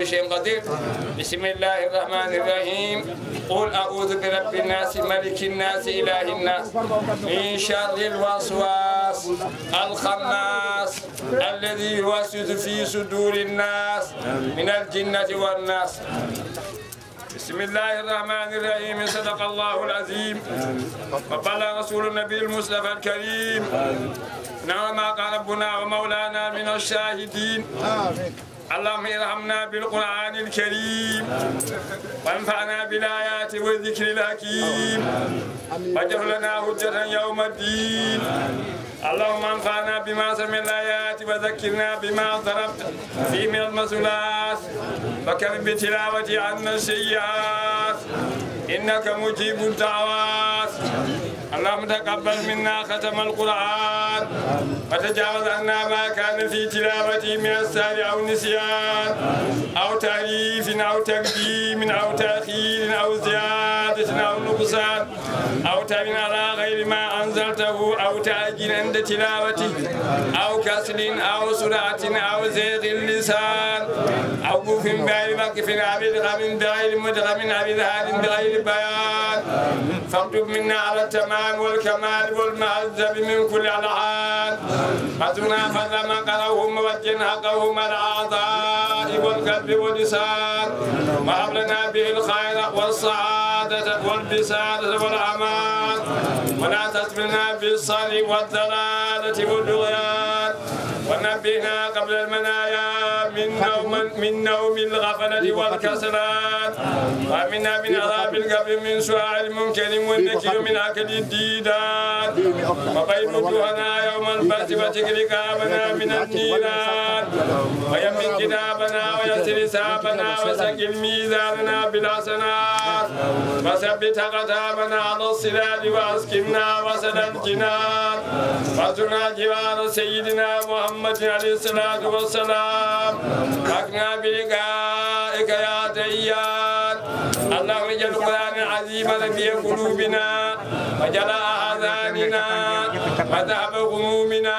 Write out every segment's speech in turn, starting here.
شيء قدير. بسم الله الرحمن الرحيم. قل أعوذ برب الناس ملك الناس إله الناس من شر الوسواس الخناس الذي يوسوس في صدور الناس من الجنة والناس. بسم الله الرحمن الرحيم. صدق الله العظيم وبلغ رسول النبي المصطفى الكريم. نعم ما قال ربنا ومولانا من الشاهدين. اللهم ارحمنا بالقرآن الكريم وانفعنا بالآيات والذكر الحكيم واجعل لنا حجة يوم الدين. اللهم انفعنا بما سمعنا الآيات وذكرنا بما ضربت فيه من المسؤولات وكرم بتلاوة عنا السيئات إنك مجيب الدعوات. اللهم تقبل منا ختم القرآن وتجاوز عنا ما كان في تلاوته من السهو أو نسيان أو تعريف أو تقديم أو تأخير أو زيادة أو نقصان أو تبين على غير ما أنزلته أو تأجيل عند تلاوته أو كسر أو سرعة أو زيغ اللسان أو قوف بغير وقف أو إدغام بغير مدغم أو إظهار بغير بيان. فاكتب منا على التمام والكمال والمعذب من كل الحال. فاتنا فضل من قرأه موجه حقه مع الأعضاء والقلب واللسان. وهب لنا به الخير والسعادة والبسادة والأمان. ولا تسبلنا بالصل والضلالة والطغيان. ونبهنا قبل المنايا من نوم الغفلة والكسلان. وامنا من عذاب القبر من سؤال المنكر والنكير من أكل الديدان. وبيض وجوهنا يوم البعث وتكر رقابنا من النيران. ويمن كتابنا ويسر حسابنا وسقل ميزاننا بالحسنات. وثبت أقدامنا على الصراط وأسكننا وسط الجنان. وارزقنا جوار سيدنا محمد عليه الصلاة والسلام. أكنا بلقائك يا ديان. اللهم اجعل القرآن العظيم ربيع قلوبنا وجلاء أحزاننا وذهب غمومنا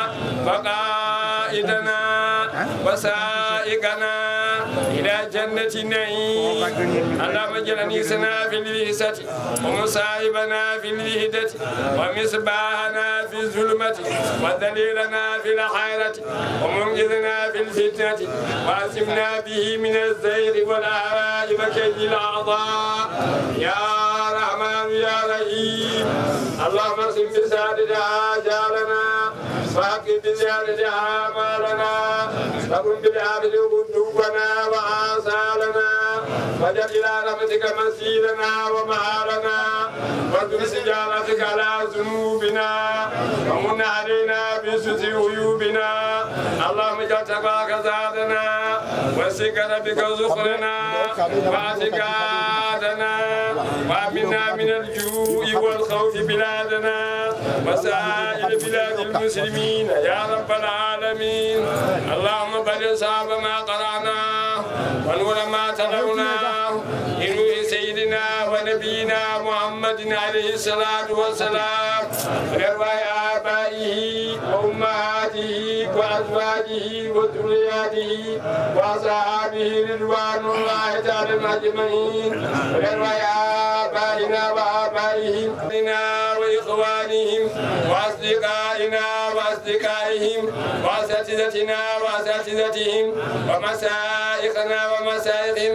وقائدنا وسائقنا إلى جنة النعيم. اللهم اجعل أنيسنا في الوحدة ومصاحبنا في الوحدة ومصباحنا في الظلمة ودليلنا في الحيرة ومنقذنا في الفتنة وأعصمنا به من الزيغ والأهواء وكيد الأعضاء يا رحمن يا رحيم. اللهم اقسم بسعادتها آجالنا وحقق بزيادتها آمالنا وكن بالعافية قلوبنا وآثارنا واجعل إلى رحمتك مسيرنا ومآلنا واذكر سجارتك على ذنوبنا ومن علينا بستر عيوبنا. اللهم اجعل تقواك زادنا وثقة بك زخرنا واعتقادنا وامنا من الجوع والخوف بلادنا وسائر بلاد المسلمين يا رب العالمين. اللهم بلغ صعب ما قرأناه ونور ما تلوناه لنور سيدنا ونبينا محمد عليه الصلاة والسلام لأرواح آبائه وأمهاته وأزواجه وذرياته وأصحابه رضوان الله تعالى أجمعين. ولأرواح آبائنا وآبائهم وإخوانهم وأصدقائنا وأصدقائهم وأساتذتنا وأساتذتهم ومشايخنا ومشايخهم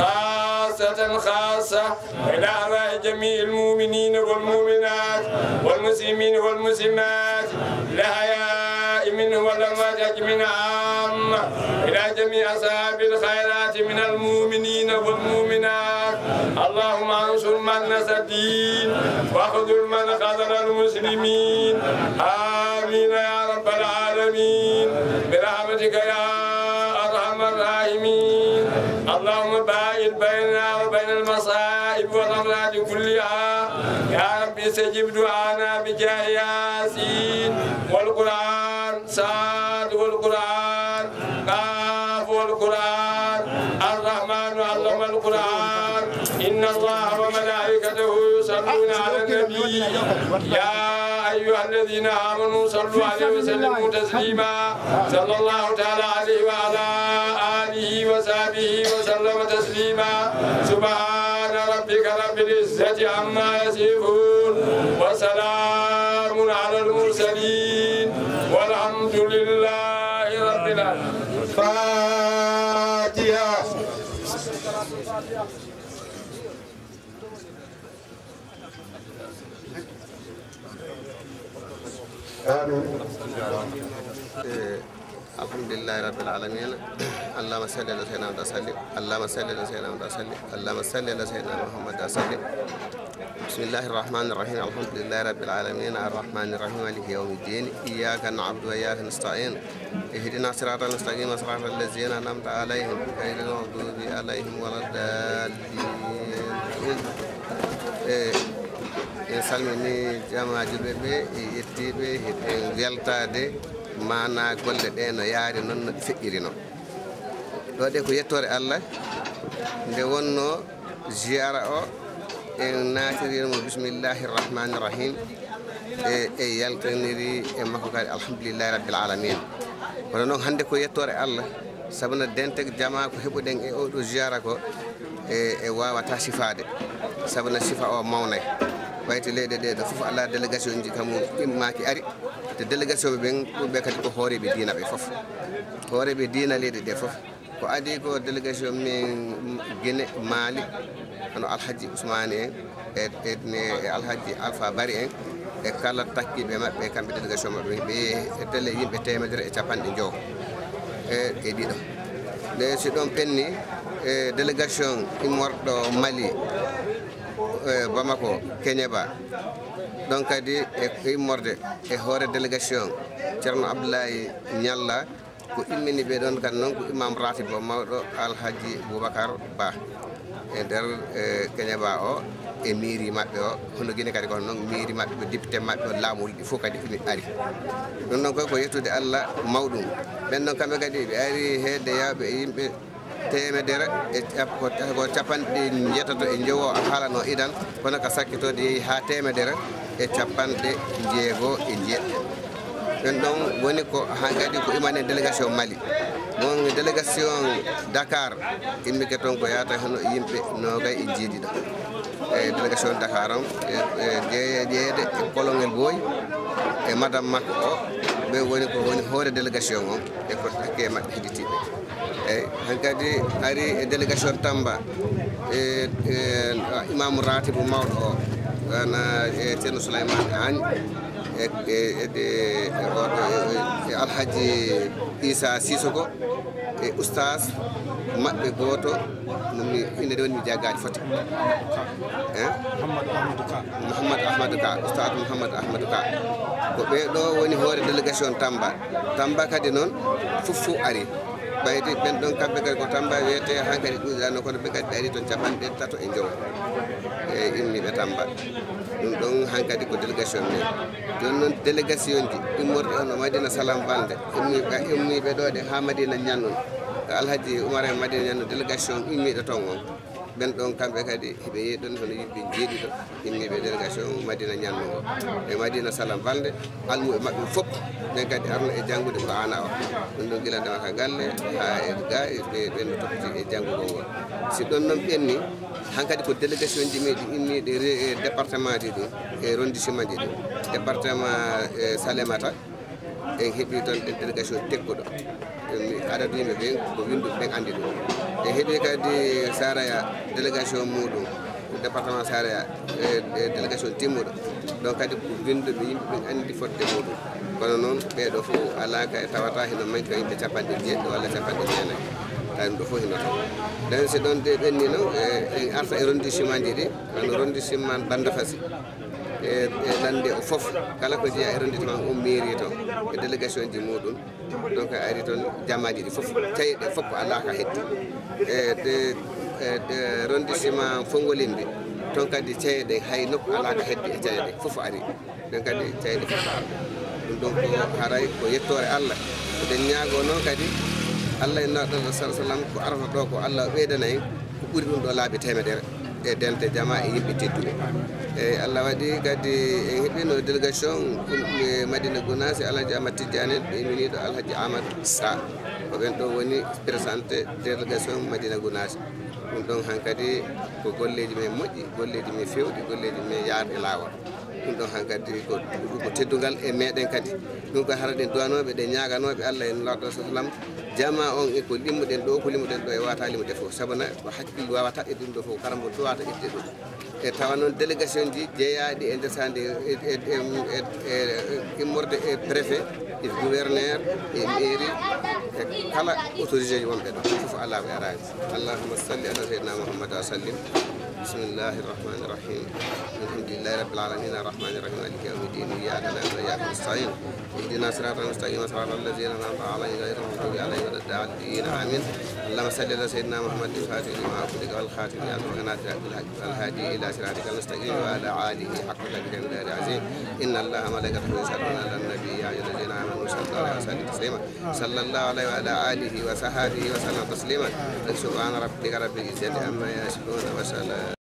خاصة إلى أرواح جميع المؤمنين والمؤمنات والمسلمين والمسلمات الأحياء منهم والأموات أجمعين عامة إلى جميع أصحاب الخيرات من المؤمنين والمؤمنات. اللهم انصر من نصر الدين واخذل من خذل المسلمين. آمين يا رب العالمين برحمتك يا أرحم الراحمين. اللهم باعد بيننا وبين المصائب والأمراض كلها يا رب استجب دعانا بجاه ياسين والقرآن صاد والقرآن قاف والقرآن الرحمن علم القرآن. إن الله وملائكته يصلون على النبي يا أيها الذين آمنوا صلوا عليه وسلموا تسليما. صلى الله تعالى عليه وعلى آله آله وصحبه وسلم تسليما سبحان ربك رب العزة عما يصفون وسلام على المرسلين والحمد لله رب العالمين. فاتحة. آمين. الحمد لله رب العالمين. اللهم صل على سيدنا محمد وسلم. اللهم صل على سيدنا محمد وسلم. اللهم صل على سيدنا محمد وسلم. بسم الله الرحمن الرحيم. الحمد لله رب العالمين الرحمن الرحيم مالك يوم الدين. إياك نعبد وإياك نستعين. اهدنا الصراط المستقيم صراط الذين أنعمت عليهم غير المغضوب عليهم ولا الضالين. en salmini jamajuɓe ɓe e yettiɓe e weltade mana golle ɗe no yaari noon no feƴƴirino ɗo de ko yettore Allah nde wonno ziyara o en naatirimo bisimillahi irrahmani irrahim e yaltaniri e makko kadi alhamdulillahi rabbil alamin kono noon hande ko yettore Allah saabu no denteg jama ko heɓuɗen e oɗo ziyara ko e wawata sifade saabu no sifa o mawnay wayti leyɗe ɗe ɗo fof ala délégation ji kam immaki ari te délégation ɓe ɓen ɗumɓe kadi ko hooreɓe diina ɓe fof hooreɓe diina leyɗe ɗe fof ko adi ko délégation min Guinée Mali hono alhaji Ousmane en e alhaji Alpha Bari en e kala takkiɓe maɓɓe kamɓe délégation maɓɓe ɓe tele yimɓe 150 e ɗiɗo nde si ɗon penni délégation immorɗo Mali Bamako Keñeba ɗon kadi e immorde e hoore délégation ceerno Abdoulaye Ñalla ko immini ɓe ɗon kadi noon ko imam ratibo mawɗo alhaji Boubacar Ba e nder Keñeba o e mairie maɓɓe o hono Guinée kadi kono noon mairie maɓɓe ɓe député maɓɓe o laamol ɗi fof kadi imi ari ɗum ɗon koy ko yettude Allah mawɗum ɓen ɗon kamɓe kadi ɓe ari hedde yawɓe e yimɓe temedere e ko capanɗe jeetato e jowo haalano idan kono ko sakkitode yeehi ha temedere e capanɗe jeegoo e jeeɗɗe ɓen ɗon woni ko ha kadi ko imane délégation Mali ɗon délégation Dakar immike toon ko yata hono yimɓe nogay e jeeɗiɗo e délégation Dakar on jeeyede e kolongel boy e madame makko o ɓe woni ko woni hoore délégation on e ko takke maɓɓe heɗitiɓe eyyi hankkadi ari e délégation Tamba e imam ratibu mawɗo o ana e ceerno Souleymane Agne e oɗo e alhaji Issa Sissoko e oustas maɓɓe goto nomi inde de woni mi jaggaji foti Mouhamadou Ahmadou Ka oustad Mouhamadou Ahmadou Ka ko ɓeɗo woni hoore délégation Tamba kadi noon fof ari ɓayde ɓen ɗon kamɓe kadi ko Tamba wiyete hankkadi ɗuɗano kono ɓe kadi ɓe ari toon capanɗe tato e jowo e immiɓe Tamba ɗum ɗon hankkadi ko délégation men joni noon délégation ji immorɗe on no Madina Salam Balde immiɓe ɗo de ha Madina Ñannun alhaji Oumar en Madina Ñannun délégation immiɗo toon on ɓen ɗon kamɓe kadi heɓe yeehi ɗon hono yimɓe jeeɗiɗo immiɓe délégation Madina Ñannun o e Madina Salam Balde almuɓe maɓɓe fof ɓen kadi arno e janngude ko ana o ɗum ɗon gila ndema ka galle ha e ga ɓen toppiti e janngugo ngol si ɗon noon ɓenni hankkadi ko délégation ji meɗi immiɗe département ji ɗum e arrondissement ji ɗum département Salémata en heeɓi toon ɗen délégation tekkuɗo adadu yimɓe ɓen ko winduɓe ɓen andi ɗum e heeɓi kadi Saraya délégation muɗum département Saraya e délégation timmuɗo donc kadi ko winduɓe yimɓe ɓen andi fodde muɗum kono noon ɓeɗo fof alaka e tawata heno manque yimɓe capanɗe jeeɗɗo walla capanɗe jeenayyi tawi ɗum ɗo fof hino toon nden si ɗon de ɓenni noon en arta e arrondissement ji ɗi kono arrondissement Bandafassi e lande o fof kala ko jeeya arrondissement o mairie toon e délégation ji muɗum donc ari toon jammaji ɗi fof tawiɗe fof ko alaka heddi e arrondissement Fongolimbi toon kadi cayeɗe hay nokku alaka heddi e cayeɗe fof ari ɗon kadi cayeɗe fof arɗa ɗum ɗon ko haray ko yettore Allah eɗen ñaago noon kadi Allah e naɗo sallam ko arata ɗo ko Allah ɓeydana en ko ɓuuri ɗum ɗo laabi temedere e dente jama e yimɓe tedduɓe eyyi Allah waɗi kadi en heeɓino délégation Madina Gounass Alhaji Amadou Tidiane ɓe iminiɗo Alhaji Amadou Sa ko ɓen ɗo woni présenté délégation Madina Gounass ɗum ɗon hankkadi ko golleji men moƴƴi golleji men fewɗi golleji men yaarde lawol ɗum ɗon hankkadi ko teddugal e meɗen kadi ɗum ko hara ɗen duwanoɓe ɗe ñaganoɓe Allah en lawɗo sallam jama on e ko limmuɗen ɗo ko limmuɗen ɗo e wawata limude fof sabuna ko hakkille wawata e ɗum ɗo fof kala mbo duwata idde ɗum e tawa noon délégation ji jeeyaɗi e nder sande immorde e préfet e gouverneur e mairie e kala autorité ji wonɓe ɗo fof ala ɓe arani allahumma salli ala sayyidina Muhammad wa sallim bismillahi irrahmani irrahim alhamdulillahi rabbil alamin arrahmani irrahim maliki yawmiddin iyyaka na'budu wa iyyaka nasta'in ihdina siratal mustaqim siratal ladzina an'amta alayhim ghayril maghdubi alayhim waladdallin amin اللهم صل على سيدنا محمد الفاتح لما أغلق والخاتم لما سبق الهادي إلى صراطك المستقيم وعلى آله حق قدره العظيم إن الله ملائكته يصلون على النبي يا أيها الذين آمنوا صلوا عليه وسلموا تسليما صلى الله عليه وعلى آله وصحبه وسلم تسليما سبحان ربك رب العزة عما يصفون وسلام